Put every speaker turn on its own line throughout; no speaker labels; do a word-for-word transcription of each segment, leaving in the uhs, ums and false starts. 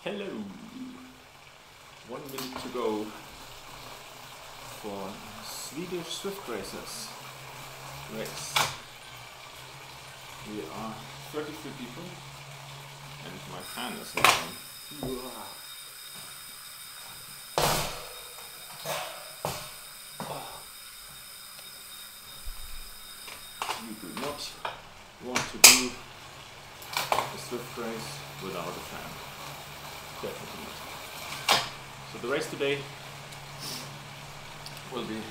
Hello! One minute to go for Swedish Zwift Racers race. We are thirty-three people and my fan is not on. You do not want to do a Zwift race without a fan. Definitely not. So the race today will be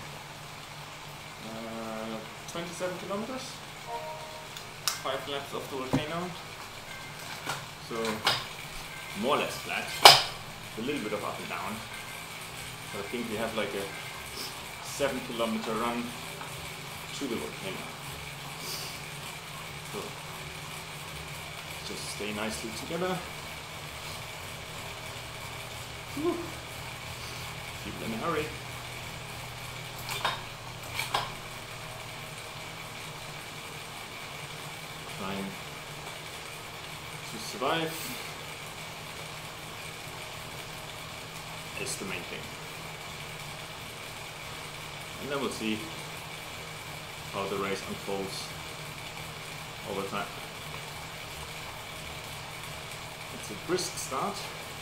uh, twenty-seven kilometers, five laps of the Volcano, so more or less flat, a little bit of up and down, but I think we have like a seven kilometer run to the Volcano. So just stay nicely together. Whew. People in a hurry. Trying to survive is the main thing. And then we'll see how the race unfolds over time. It's a brisk start.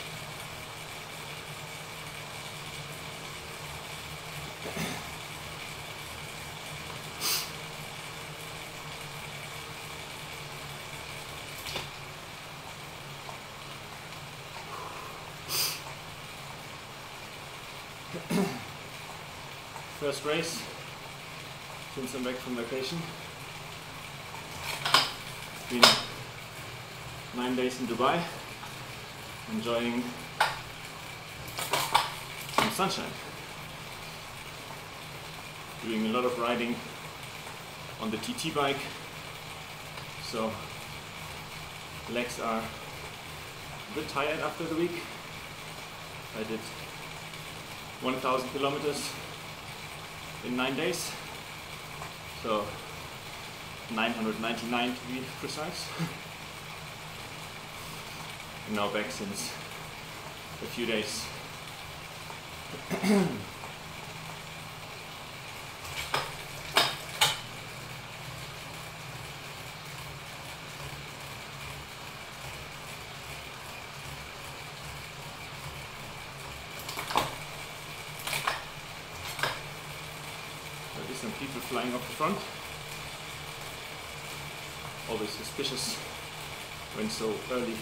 First race since I'm back from vacation. Been nine days in Dubai, enjoying some sunshine. Doing a lot of riding on the T T bike, so legs are a bit tired after the week. I did one thousand kilometers in nine days, so nine hundred ninety-nine to be precise. And now back since a few days. Some people flying off the front. Always suspicious when so early.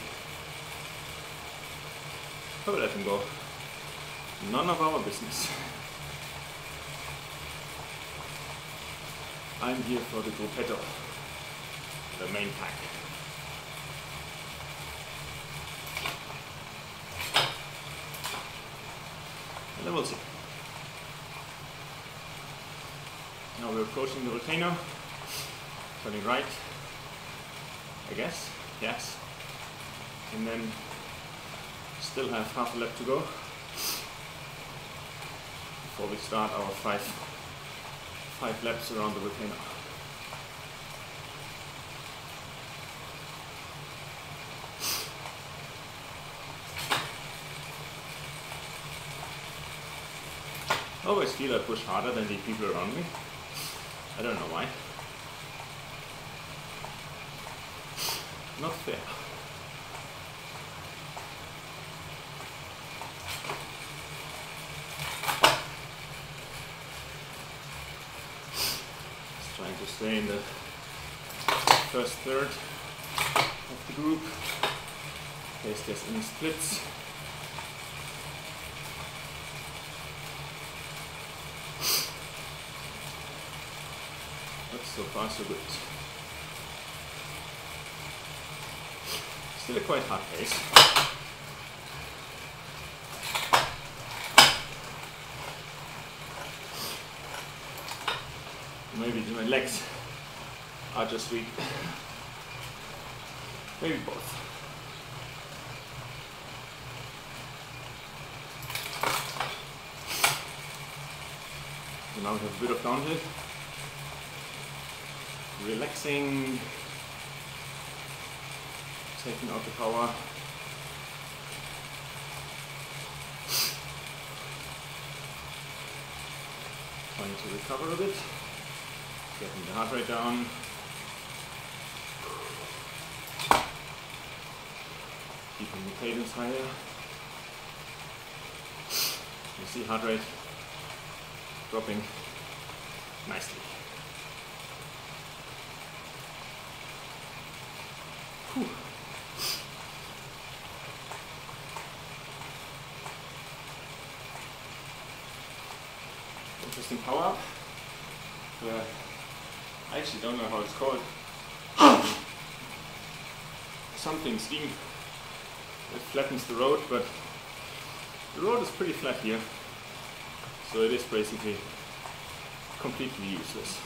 I will let them go. None of our business. I'm here for the gruppetto, the main pack. And then we'll see. Now we're approaching the Volcano, turning right, I guess, yes, and then still have half a lap to go before we start our five, five laps around the Volcano. I always feel I push harder than the people around me. I don't know why. Not fair. Just trying to stay in the first third of the group in case there's any splits. So far so good. Still a quite hard pace. Maybe my legs are just weak. Maybe both. So now we have a bit of downhill. Relaxing, taking out the power, Trying to recover a bit, getting the heart rate down. Keeping the cadence higher. You see heart rate dropping nicely. Whew. Interesting power up. Uh, I actually don't know how it's called. Something steam. It flattens the road, but the road is pretty flat here, so it is basically completely useless.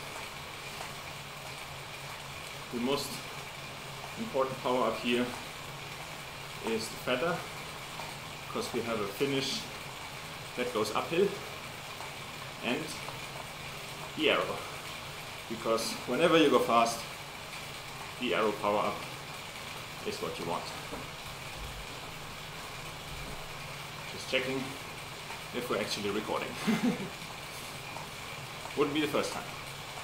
The most important power up here is the feather, because we have a finish that goes uphill, and the arrow, because whenever you go fast, the arrow power up is what you want. Just checking if we're actually recording. Wouldn't be the first time.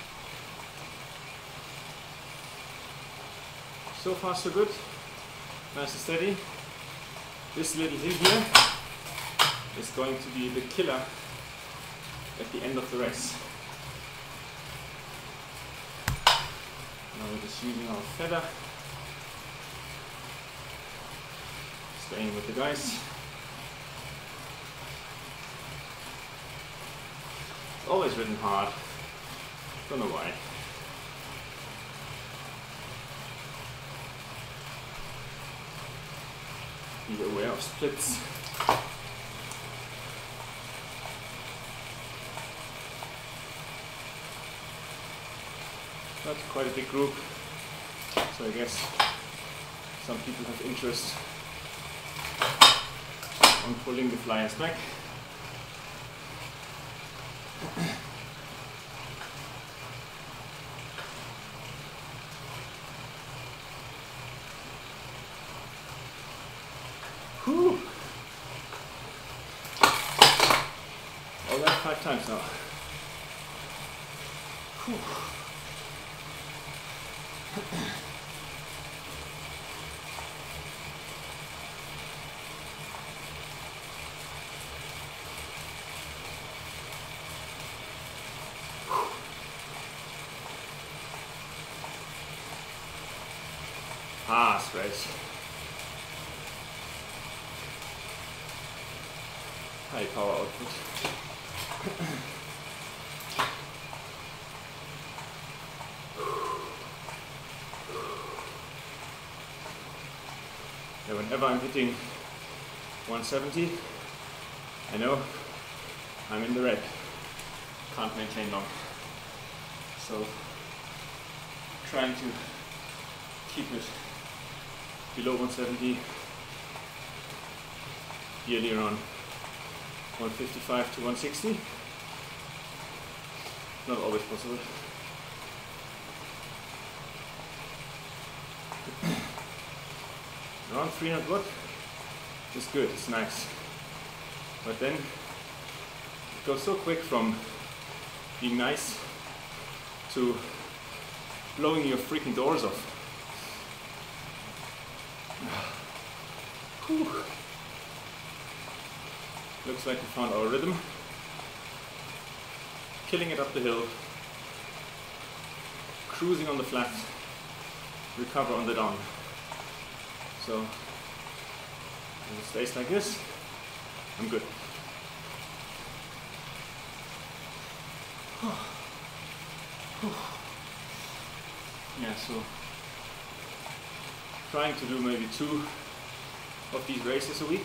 So far so good. Nice and steady. This little hill here is going to be the killer at the end of the race. Now we're just using our feather. Staying with the guys. Always ridden hard. Don't know why. Be aware of splits. That's quite a big group, so I guess some people have interest on pulling the flyers back. Whew. All that five times now. Whew. Fast race. High power output. Yeah, whenever I'm hitting one seventy, I know I'm in the red. Can't maintain long. So trying to keep it below one seventy, yearly around one fifty-five to one sixty. Not always possible. Around three hundred watt is good, it's nice. But then it goes so quick from being nice to blowing your freaking doors off. Whew. Looks like we found our rhythm. Killing it up the hill. Cruising on the flat. Recover on the down. So if it stays like this, I'm good. Yeah, so trying to do maybe two of these races a week.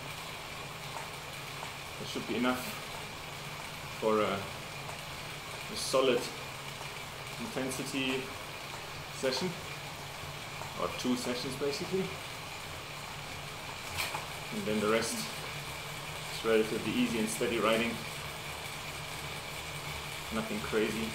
That should be enough for a, a solid intensity session, or two sessions basically. And then the rest is relatively easy and steady riding. Nothing crazy.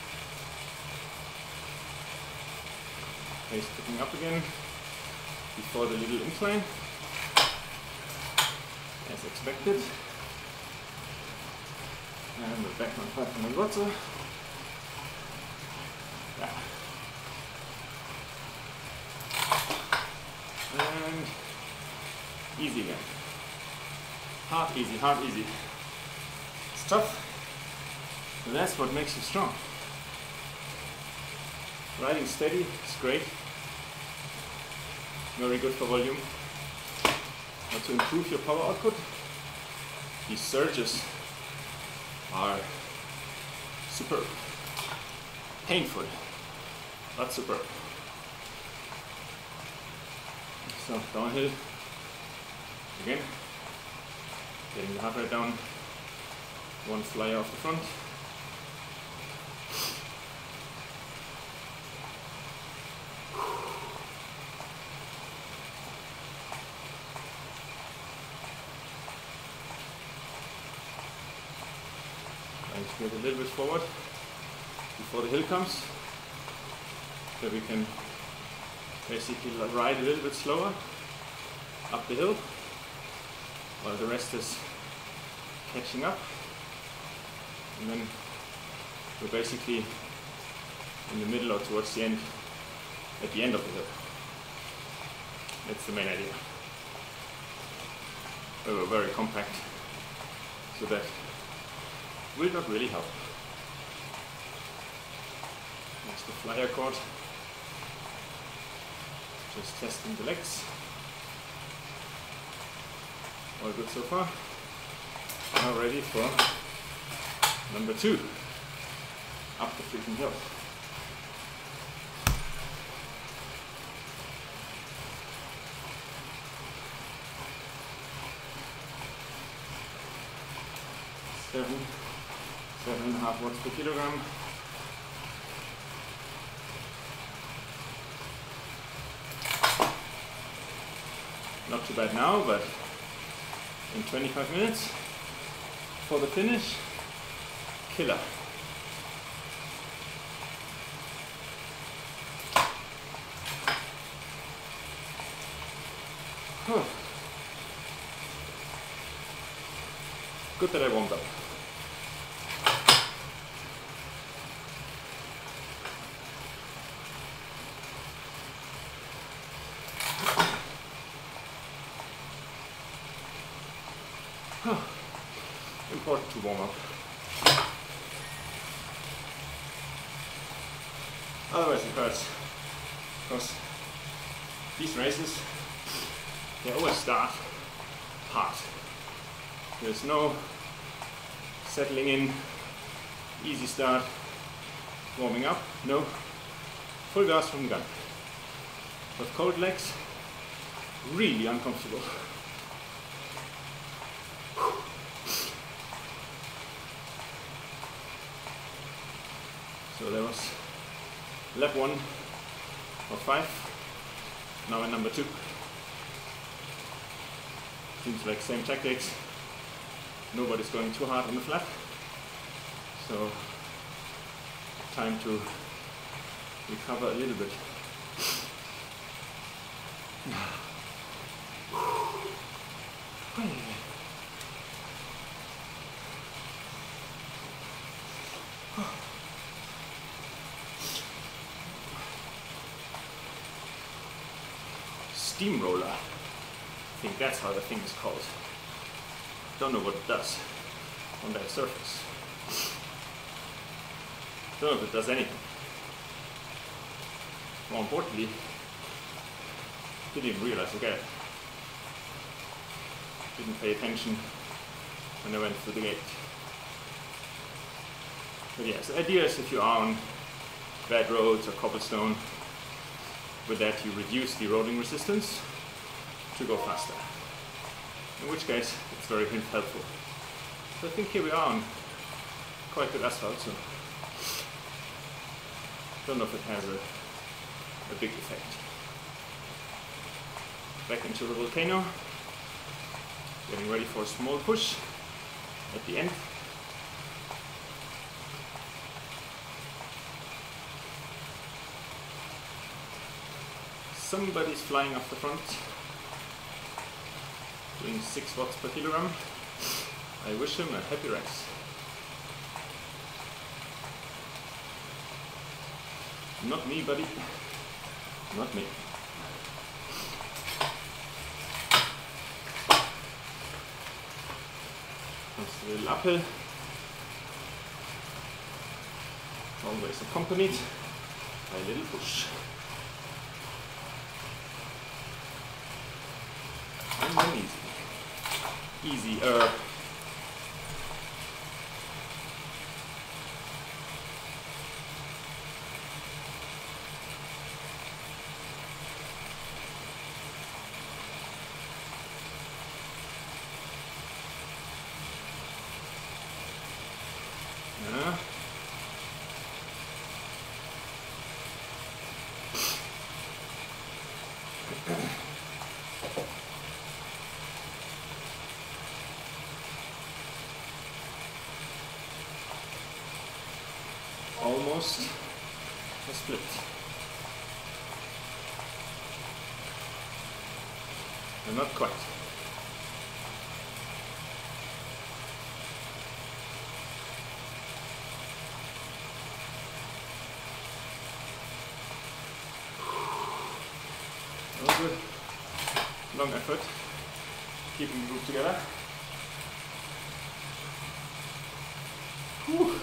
Pace picking up again before the little incline, as expected. And we're back on five hundred watts. Yeah. And easy again. Hard, easy, hard, easy. It's tough, but that's what makes you strong. Riding steady is great. Very good for volume. But to improve your power output, these surges are superb. Painful, but superb. So downhill again, getting the heart rate down, one flyer off the front. Trying to get a little bit forward before the hill comes, so we can basically ride a little bit slower up the hill while the rest is catching up, and then we're basically in the middle or towards the end, at the end of the hill. That's the main idea. We were very compact, so that will not really help. That's the flyer cord. Just testing the legs. All good so far. Now ready for number two. Up the freaking hill. Seven, seven and a half watts per kilogram. Not too bad now, but in twenty-five minutes for the finish, killer. Huh. Good that I warmed up. Important to warm up. Otherwise it hurts. Because these races, they always start hard. There's no settling in, easy start, warming up. No, full gas from the gun. With cold legs, really uncomfortable. So there was lap one of five, now in number two. Seems like same tactics, nobody's going too hard on the flat, so time to recover a little bit. Steamroller, I think that's how the thing is called. Don't know what it does on that surface. Don't know if it does anything. More importantly, didn't even realize I got it. Didn't pay attention when I went through the gate. But yes, the idea is if you are on bad roads or cobblestone, with that you reduce the eroding resistance to go faster. In which case it's very helpful. So I think here we are on quite good asphalt, so don't know if it has a, a big effect. Back into the Volcano, getting ready for a small push at the end. Somebody's flying off the front, doing six watts per kilogram. I wish him a happy race. Not me, buddy. Not me. Comes the little uphill. Always accompanied by a little push. And then easy. Easier. Yeah. Almost a split. And not quite. That was a long effort, keeping the group together. Whew.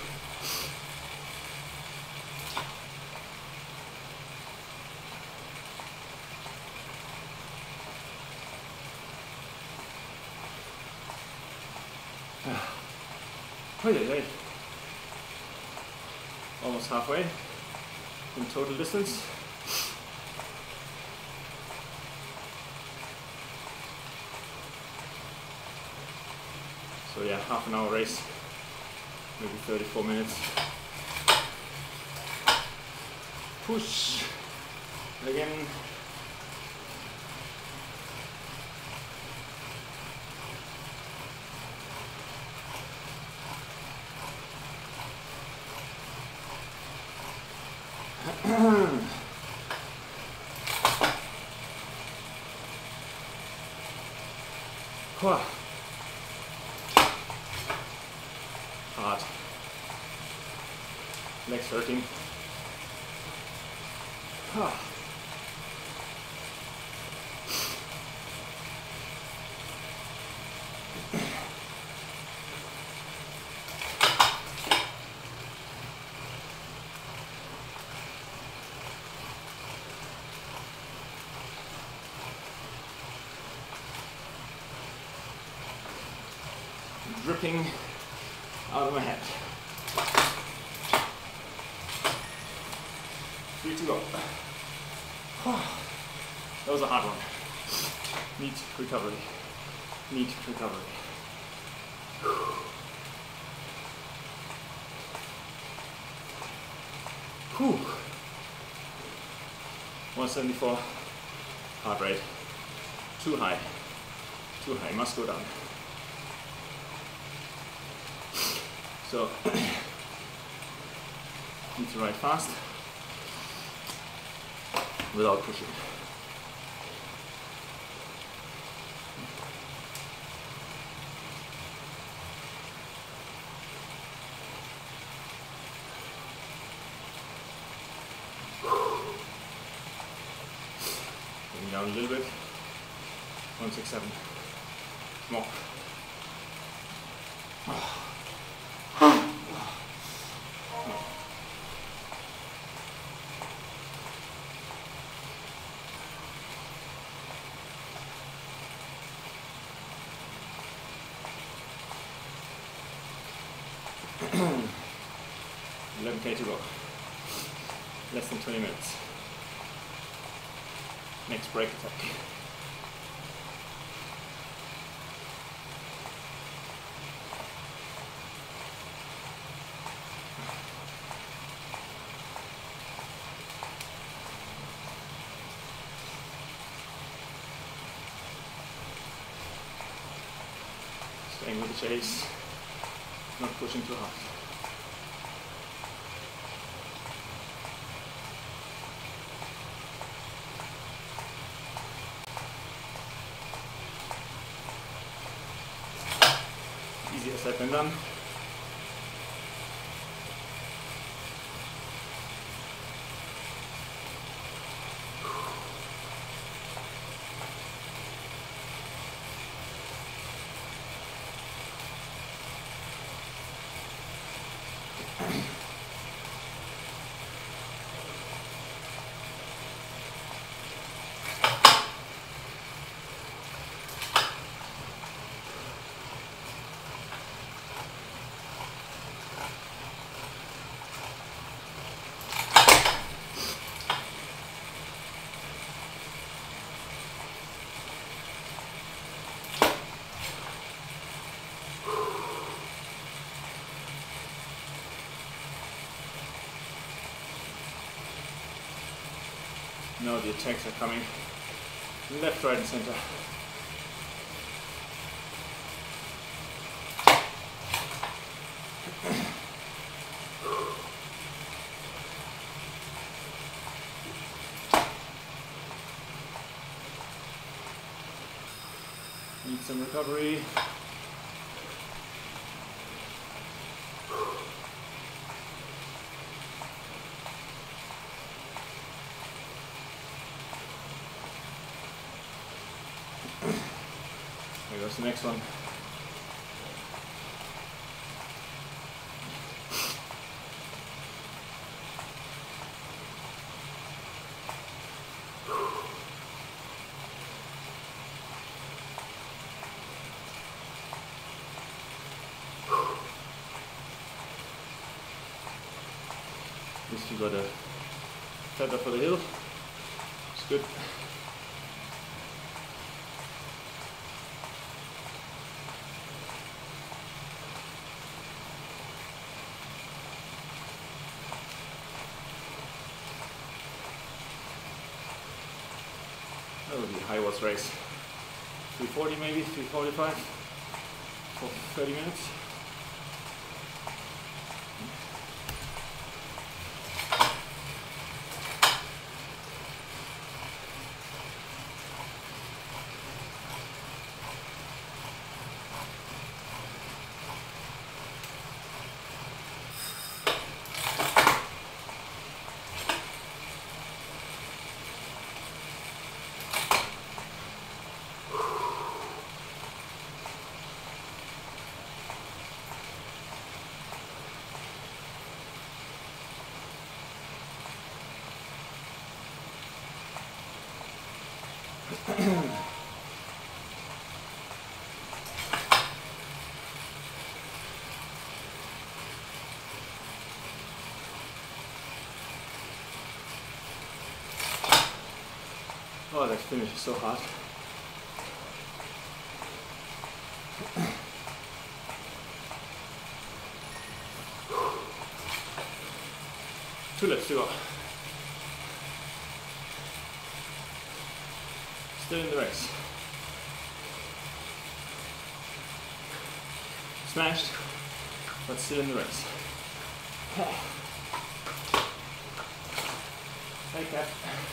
Oh yeah, yeah. Almost halfway in total distance. So yeah, half an hour race, maybe thirty-four minutes. Push again. Hard. Legs hurting. Dripping out of my head. Three to go. That was a hard one. Neat recovery. Neat recovery. Whew. one seventy-four heart rate. Too high. Too high. Must go down. So, need to ride fast without pushing. Going down a little bit. one sixty-seven. More. eleven K to go. Less than twenty minutes. Next break attack. Staying with the chase, not pushing too hard. Easier said than done. Now the attacks are coming left, right and center. Need some recovery. There goes the next one. At least you got a feather for the hill. It's good. That would be a high watts race. three forty maybe, three forty-five for thirty minutes. Oh, that finish is so hot. Two laps to go. Still in the race. Smashed, but still in the race. Hey, Cap.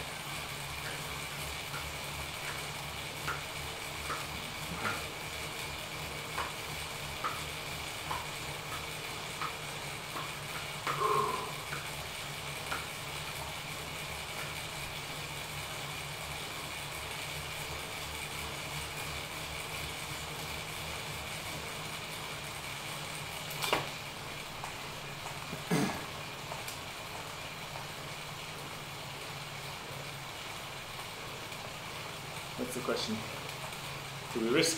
That's the question. Do we risk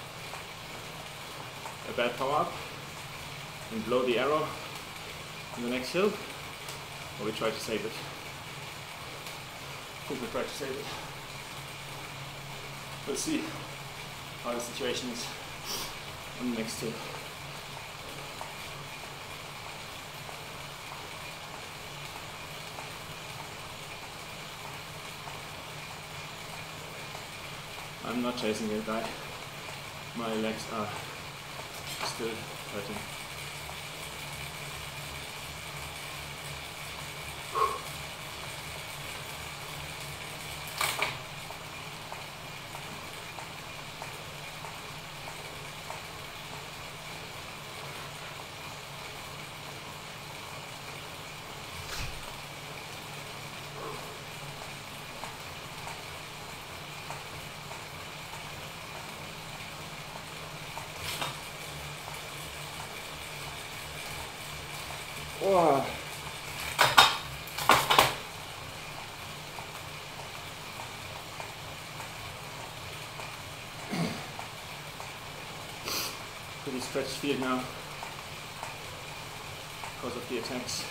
a bad power up and blow the arrow in the next hill, or we try to save it? I think we try to save it. Let's see how the situation is on the next hill. I'm not chasing a guy. My legs are still hurting. Wow. Pretty stretched field now because of the attacks.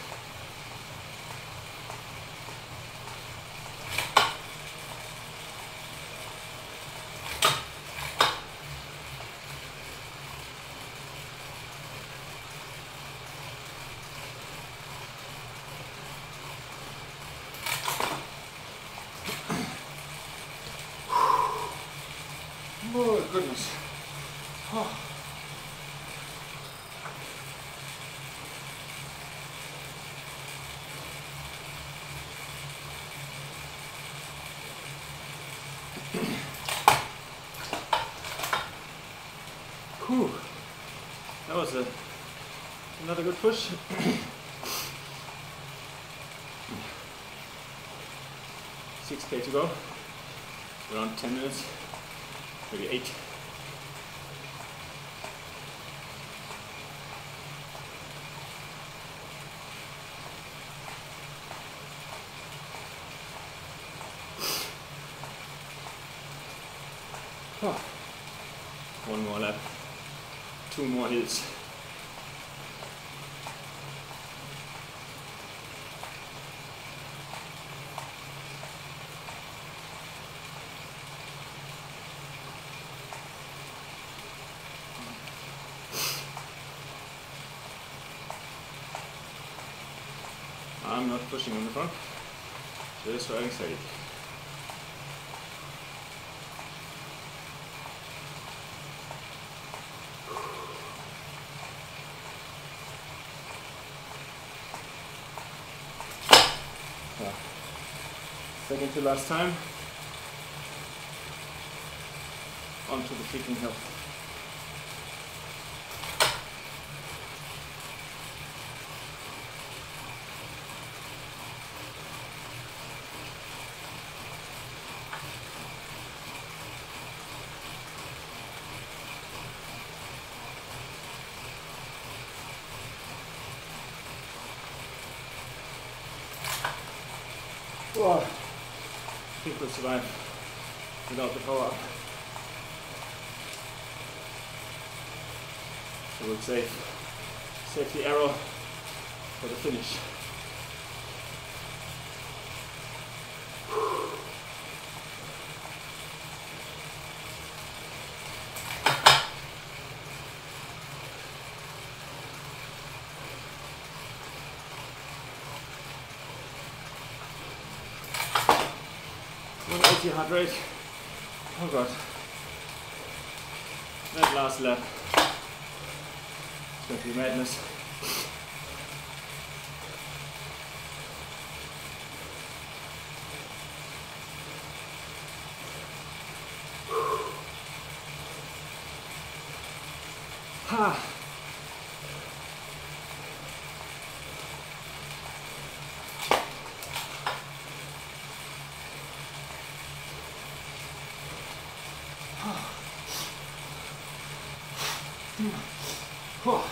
Oh goodness. Oh. Whew. That was a, another good push. six K to go. Around ten minutes, maybe eight. Oh. One more lap, two more hills. I'm not pushing on the front, just riding steady. Yeah. Second to last time, onto the freaking hill. Oh, I think we'll survive without the power up. So we'll save, save the arrow for the finish. one eighty heart rate. Oh god. That last lap. It's going to be madness. Ha! Oh.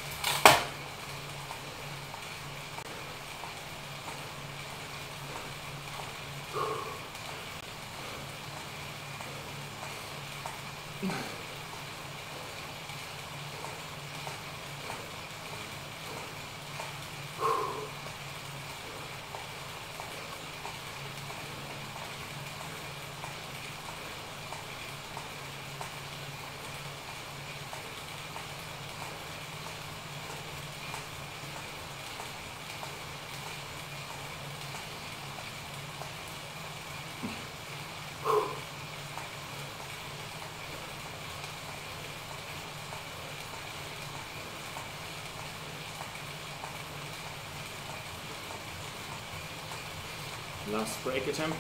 Last break attempt.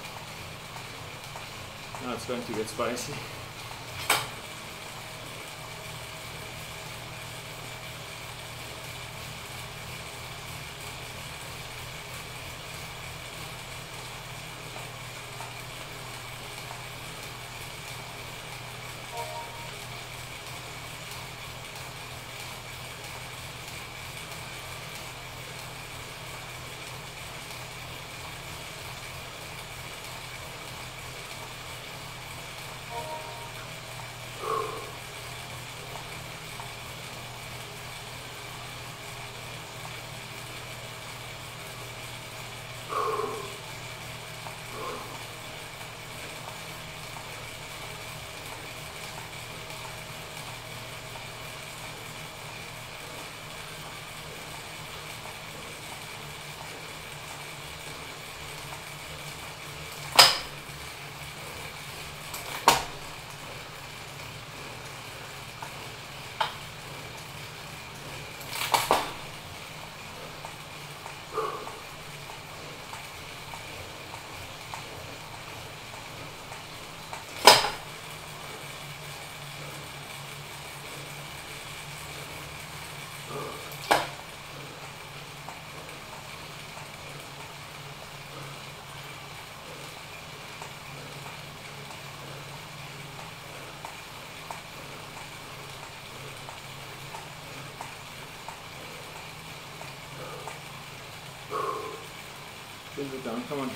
Now it's going to get spicy. little bit down, come on.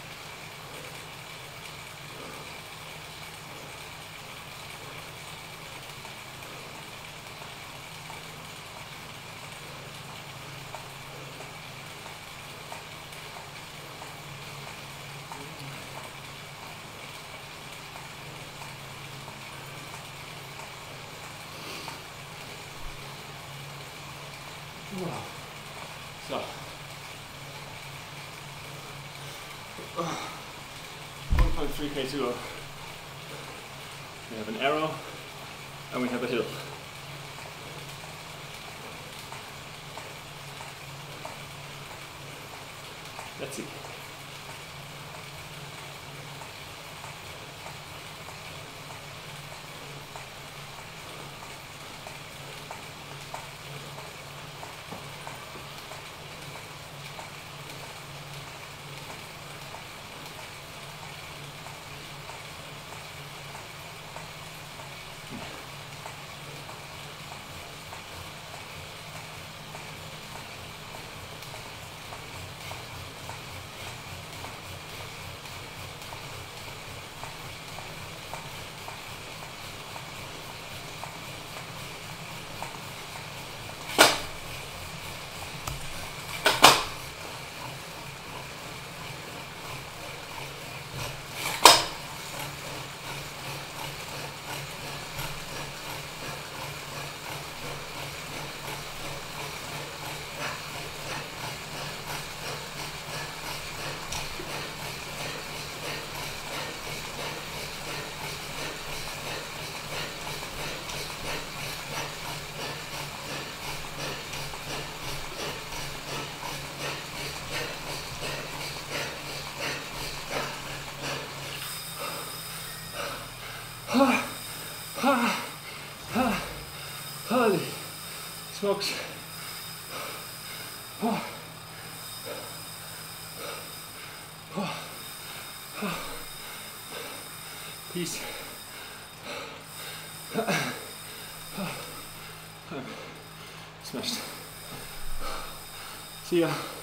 Wow. So, one point three K to go. We have an arrow and we have a hill. Let's see. Holy smokes. Oh. Oh. Oh. Peace. I'm smashed. See ya.